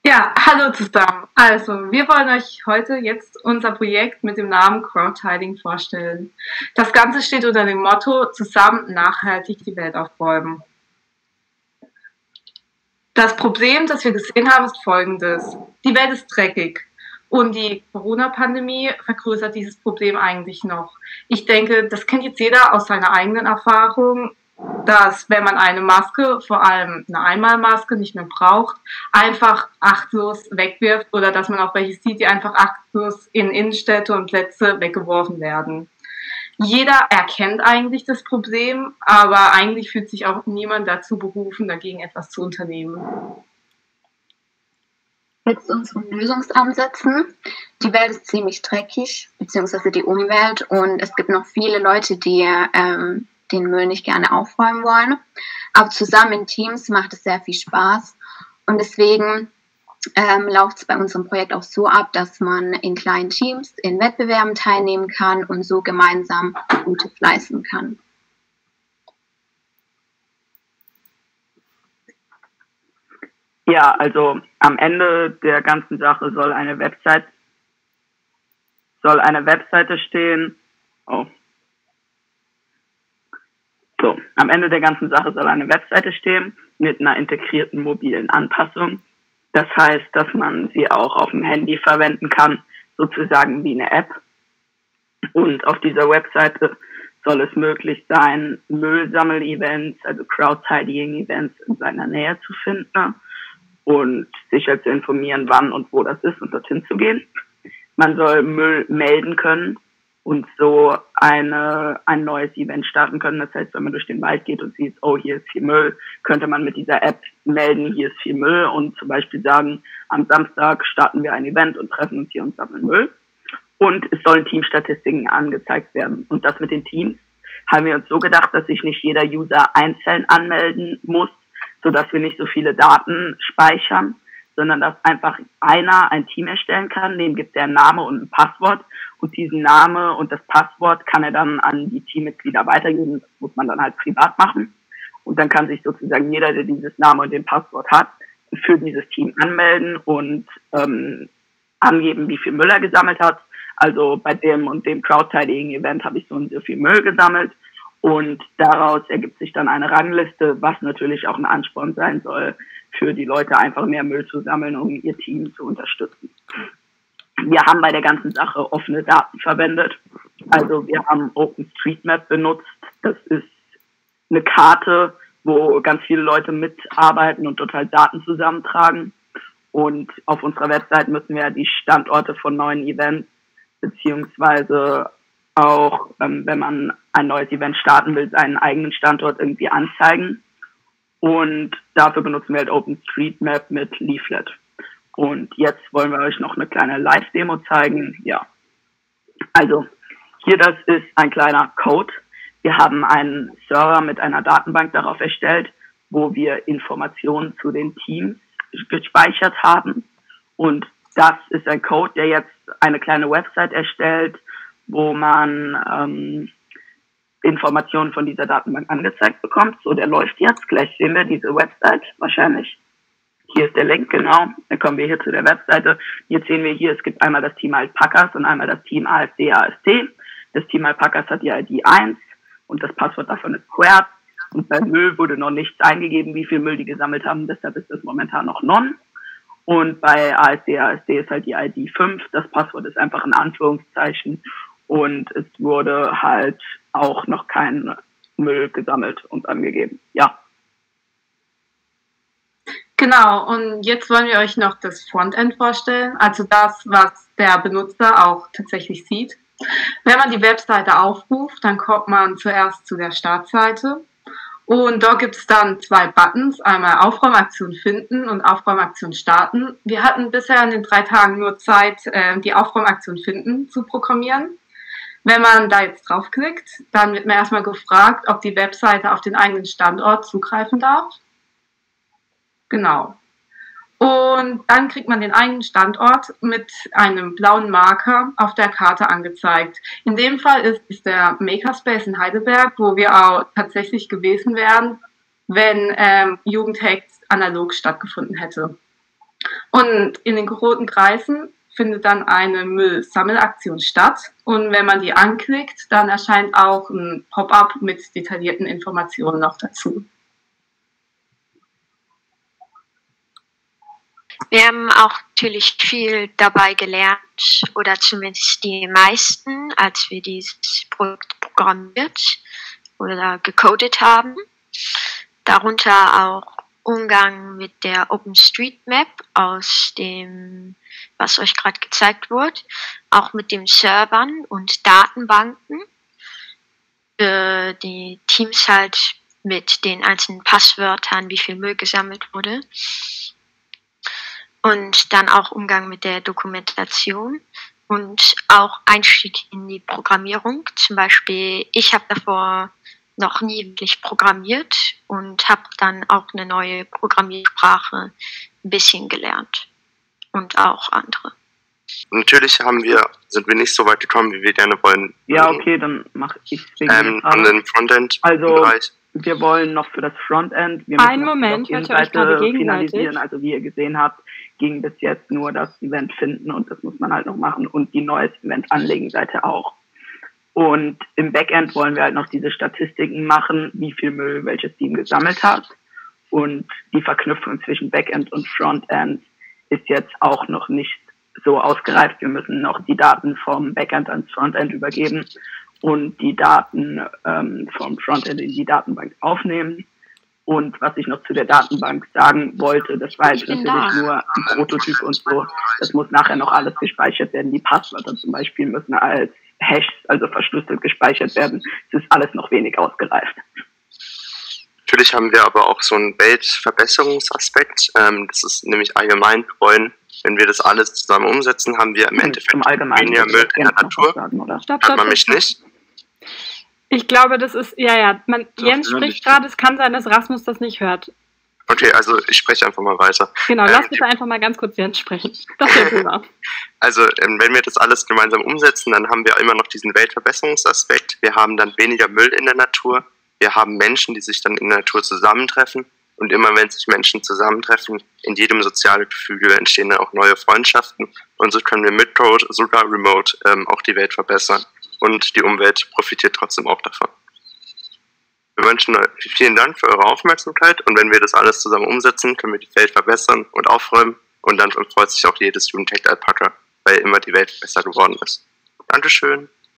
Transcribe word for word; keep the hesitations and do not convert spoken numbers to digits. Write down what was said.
Ja, hallo zusammen. Also, wir wollen euch heute jetzt unser Projekt mit dem Namen Crowdtiding vorstellen. Das Ganze steht unter dem Motto: Zusammen nachhaltig die Welt aufräumen. Das Problem, das wir gesehen haben, ist folgendes. Die Welt ist dreckig und die Corona-Pandemie vergrößert dieses Problem eigentlich noch. Ich denke, das kennt jetzt jeder aus seiner eigenen Erfahrung, dass wenn man eine Maske, vor allem eine Einmalmaske, nicht mehr braucht, einfach achtlos wegwirft oder dass man auch welche sieht, die einfach achtlos in Innenstädte und Plätze weggeworfen werden. Jeder erkennt eigentlich das Problem, aber eigentlich fühlt sich auch niemand dazu berufen, dagegen etwas zu unternehmen. Jetzt unseren Lösungsansätzen. Die Welt ist ziemlich dreckig, beziehungsweise die Umwelt, und es gibt noch viele Leute, die ähm, den Müll nicht gerne aufräumen wollen. Aber zusammen in Teams macht es sehr viel Spaß, und deswegen ähm, läuft es bei unserem Projekt auch so ab, dass man in kleinen Teams in Wettbewerben teilnehmen kann und so gemeinsam Gutes leisten kann. Ja, also am Ende der ganzen Sache soll eine Website soll eine Webseite stehen. Oh. So, am Ende der ganzen Sache soll eine Webseite stehen mit einer integrierten mobilen Anpassung. Das heißt, dass man sie auch auf dem Handy verwenden kann, sozusagen wie eine App. Und auf dieser Webseite soll es möglich sein, Müllsammel-Events, also Crowdtidying-Events in seiner Nähe zu finden und sicher zu informieren, wann und wo das ist und dorthin zu gehen. Man soll Müll melden können und so eine, ein neues Event starten können. Das heißt, wenn man durch den Wald geht und sieht, oh, hier ist viel Müll, könnte man mit dieser App melden, hier ist viel Müll, und zum Beispiel sagen, am Samstag starten wir ein Event und treffen uns hier und sammeln Müll. Und es sollen Teamstatistiken angezeigt werden. Und das mit den Teams haben wir uns so gedacht, dass sich nicht jeder User einzeln anmelden muss, sodass wir nicht so viele Daten speichern, sondern dass einfach einer ein Team erstellen kann, dem gibt er einen Namen und ein Passwort, und diesen Name und das Passwort kann er dann an die Teammitglieder weitergeben. Das muss man dann halt privat machen, und dann kann sich sozusagen jeder, der dieses Name und den Passwort hat, für dieses Team anmelden und ähm, angeben, wie viel Müll er gesammelt hat. Also bei dem und dem Crowdtidying-Event habe ich so und so viel Müll gesammelt. Und daraus ergibt sich dann eine Rangliste, was natürlich auch ein Ansporn sein soll, für die Leute einfach mehr Müll zu sammeln, um ihr Team zu unterstützen. Wir haben bei der ganzen Sache offene Daten verwendet. Also wir haben OpenStreetMap benutzt. Das ist eine Karte, wo ganz viele Leute mitarbeiten und dort halt Daten zusammentragen. Und auf unserer Website müssen wir die Standorte von neuen Events, beziehungsweise auch, ähm, wenn man ein neues Event starten will, seinen eigenen Standort irgendwie anzeigen. Und dafür benutzen wir halt OpenStreetMap mit Leaflet. Und jetzt wollen wir euch noch eine kleine Live-Demo zeigen. Ja, also hier, das ist ein kleiner Code. Wir haben einen Server mit einer Datenbank darauf erstellt, wo wir Informationen zu den Teams gespeichert haben. Und das ist ein Code, der jetzt eine kleine Website erstellt, wo man ähm, Informationen von dieser Datenbank angezeigt bekommt. So, der läuft jetzt. Gleich sehen wir diese Website wahrscheinlich. Hier ist der Link, genau. Dann kommen wir hier zu der Webseite. Jetzt sehen wir hier, es gibt einmal das Team Alpakas und einmal das Team A F D A F T. Das Team Alpakas hat die I D eins und das Passwort davon ist Squared. Und bei Müll wurde noch nichts eingegeben, wie viel Müll die gesammelt haben. Deshalb ist das momentan noch Non. Und bei A S D A S D ist halt die I D fünf. Das Passwort ist einfach ein Anführungszeichen. Und es wurde halt auch noch kein Müll gesammelt und angegeben. Ja. Genau, und jetzt wollen wir euch noch das Frontend vorstellen, also das, was der Benutzer auch tatsächlich sieht. Wenn man die Webseite aufruft, dann kommt man zuerst zu der Startseite. Und dort gibt es dann zwei Buttons, einmal Aufräumaktion finden und Aufräumaktion starten. Wir hatten bisher in den drei Tagen nur Zeit, die Aufräumaktion finden zu programmieren. Wenn man da jetzt draufklickt, dann wird man erstmal gefragt, ob die Webseite auf den eigenen Standort zugreifen darf. Genau. Und dann kriegt man den eigenen Standort mit einem blauen Marker auf der Karte angezeigt. In dem Fall ist es der Makerspace in Heidelberg, wo wir auch tatsächlich gewesen wären, wenn ähm, Jugendhacks analog stattgefunden hätte. Und in den roten Kreisen findet dann eine Müllsammelaktion statt. Und wenn man die anklickt, dann erscheint auch ein Pop-up mit detaillierten Informationen noch dazu. Wir haben auch natürlich viel dabei gelernt, oder zumindest die meisten, als wir dieses Projekt programmiert oder gecodet haben. Darunter auch Umgang mit der OpenStreetMap aus dem, was euch gerade gezeigt wurde, auch mit den Servern und Datenbanken, äh, die Teams halt mit den einzelnen Passwörtern, wie viel Müll gesammelt wurde. Und dann auch Umgang mit der Dokumentation und auch Einstieg in die Programmierung. Zum Beispiel, ich habe davor noch nie wirklich programmiert und habe dann auch eine neue Programmiersprache ein bisschen gelernt und auch andere. Natürlich haben wir, sind wir nicht so weit gekommen, wie wir gerne wollen. Ja, okay, dann mache ich es ähm, an den Frontend-Bereich. Also, wir wollen noch für das Frontend, wir müssen Einen Moment, die hört ihr euch gerade Seite gegenseitig? finalisieren. Also wie ihr gesehen habt, ging bis jetzt nur das Event finden und das muss man halt noch machen und die neues Event anlegen Seite auch. Und im Backend wollen wir halt noch diese Statistiken machen, wie viel Müll welches Team gesammelt hat. Und die Verknüpfung zwischen Backend und Frontend ist jetzt auch noch nicht so ausgereift. Wir müssen noch die Daten vom Backend ans Frontend übergeben und die Daten ähm, vom Frontend in die Datenbank aufnehmen. Und was ich noch zu der Datenbank sagen wollte, das war jetzt natürlich da. nur ein Prototyp und so. Das muss nachher noch alles gespeichert werden. Die Passwörter zum Beispiel müssen als Hash, also verschlüsselt gespeichert werden. Es ist alles noch wenig ausgereift. Natürlich haben wir aber auch so einen Weltverbesserungsaspekt. Ähm, das ist nämlich allgemein, wir wollen, wenn wir das alles zusammen umsetzen, haben wir im Endeffekt Zum Allgemeinen weniger Müll in der Natur. Sagen, oder? Stopp, Hört stopp, man mich stopp. nicht? Ich glaube, das ist, ja, ja, man, Doch, Jens hören spricht dich. gerade, es kann sein, dass Rasmus das nicht hört. Okay, also ich spreche einfach mal weiter. Genau, Ähm, lass bitte einfach mal ganz kurz Jens sprechen. Das wäre super. Also ähm, wenn wir das alles gemeinsam umsetzen, dann haben wir immer noch diesen Weltverbesserungsaspekt. Wir haben dann weniger Müll in der Natur. Wir haben Menschen, die sich dann in der Natur zusammentreffen. Und immer wenn sich Menschen zusammentreffen, in jedem sozialen Gefüge entstehen dann auch neue Freundschaften. Und so können wir mit Code, sogar remote, ähm, auch die Welt verbessern. Und die Umwelt profitiert trotzdem auch davon. Wir wünschen euch vielen Dank für eure Aufmerksamkeit. Und wenn wir das alles zusammen umsetzen, können wir die Welt verbessern und aufräumen. Und dann freut sich auch jedes Jugendtech Alpaka, weil immer die Welt besser geworden ist. Dankeschön.